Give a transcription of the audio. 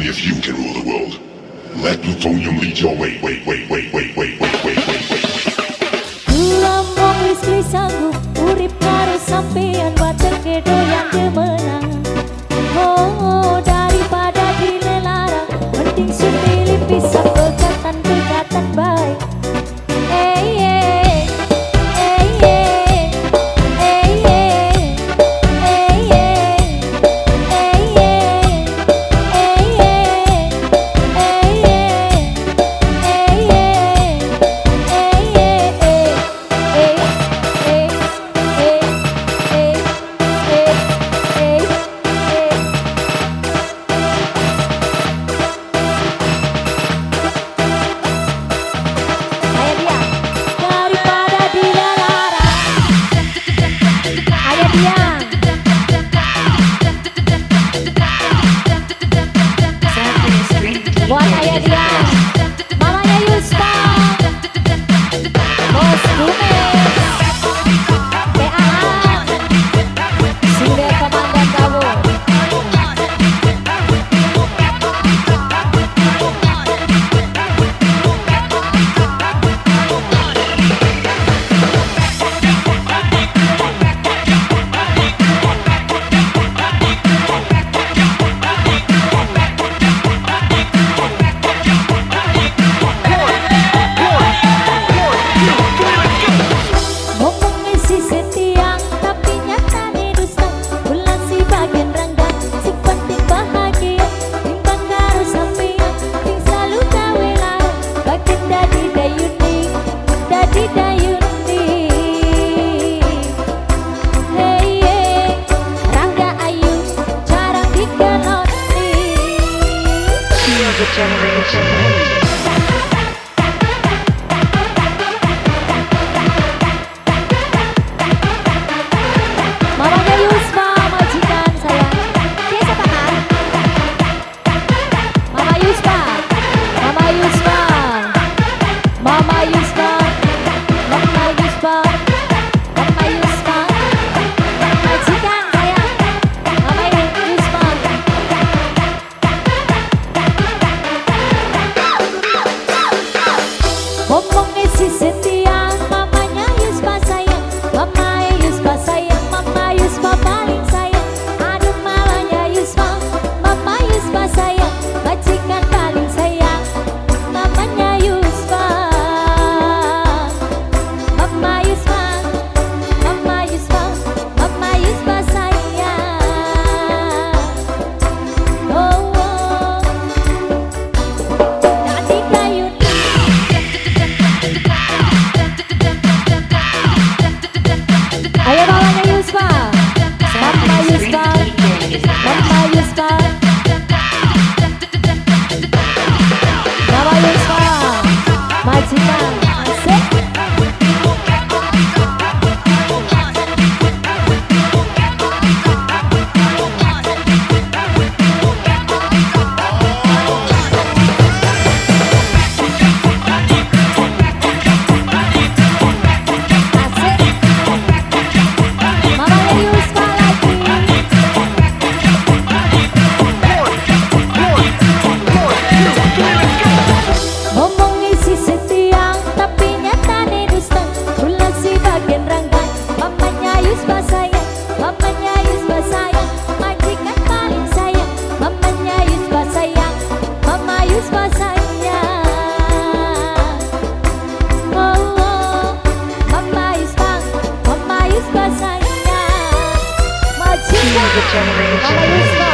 Only if you can rule the world. Let plutonium lead your way. Kula mong istri sanggup urip karo sampean wadah kedoyan demenang. Oh, daripada dilelara mending supilih pisah pegatan baik. Buat ayah dia, mamanya Yuspa, Bos Bumes, PAA, sudah komandan kamu. Mamanya Yuspa, majikan saya. Dia siapa kan? Mama Yuspa, Mama Yuspa, Mama Yuspa, Mama Yuspa, Mama Yuspa, majikan saya. Mama Yuspa. Ngomong isi setia, mamanya Yuspa sayang, Mama Yuspa sayang, Mama Yuspa paling sayang. Aduh mamanya Yuspa, Mama Yuspa sayang, majikan paling sayang, mamanya Yuspa. Mama Yuspa, Mama Yuspa, Mama Yuspa sayang. Oh, oh. Nanti kayu ayo mamanya Yuspa, Mama Yuspa, Mama Yuspa, Mama Yuspa, majikan asik. Mama Yuspa.